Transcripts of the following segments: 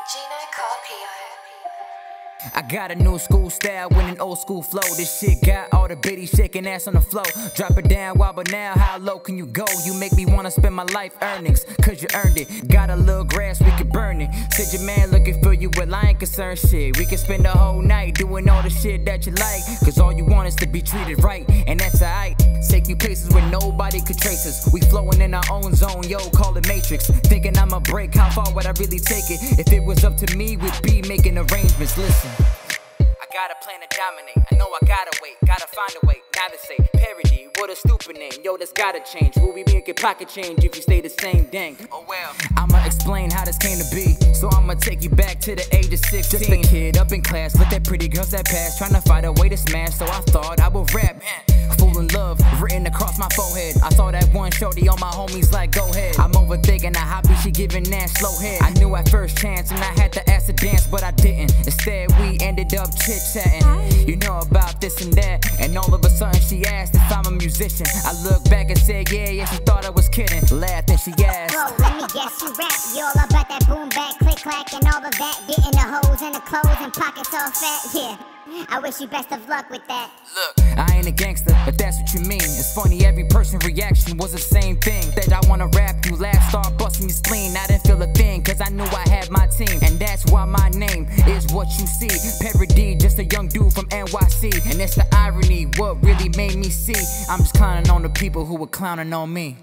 Gino Carpio. I got a new school style with an old school flow. This shit got all the bitties shaking ass on the floor. Drop it down, wobble now, how low can you go? You make me wanna spend my life earnings, cause you earned it. Got a little grass, we can burn it. Said your man looking for you, well I ain't concerned shit. We can spend the whole night doing all the shit that you like, cause all you want is to be treated right, and that's alright. Take you places where nobody could trace us. We flowing in our own zone, yo, call it Matrix. Thinking I'ma break, how far would I really take it? If it was up to me, we'd be making arrangements. Listen, I got a plan to dominate. I know I gotta wait, gotta find a way. Now they say parody, what a stupid name. Yo, that's gotta change. Will we make it pocket change if you stay the same? Dang. Oh well. I'ma explain how this came to be. So I'ma take you back to the age of 16. Just a kid up in class, with that pretty girls that pass, trying to find a way to smash. So I thought I would rap. Fool in love, written across my forehead. I saw that one shorty on my homies like, go ahead. I'm overthinking a hobby, she giving that slow head. I knew at first chance and I had to ask to dance, but I didn't. Instead we ended up chit-chatting. You know about this and that, and all of a sudden she asked if I'm a musician. I looked back and said yeah, she thought I was kidding. Laughed and she asked, bro, let me guess, you rap. You all about that boom back, click clack and all of that. Getting the hoes and the clothes and pockets all fat, yeah. I wish you best of luck with that. Look, I ain't a gangster, if that's what you mean. It's funny, every person's reaction was the same thing. That I wanna rap, you laugh, start busting your spleen. I didn't feel a thing, cause I knew I had my team. And that's why my name is what you see. Parody, just a young dude from NYC. And it's the irony, what really made me see. I'm just clowning on the people who were clowning on me.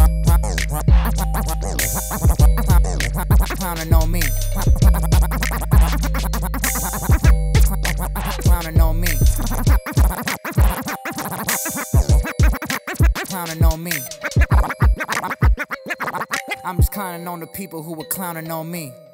Clowning on me. Clowning on me. Clowning on me. I'm just clowning on the people who were clowning on me.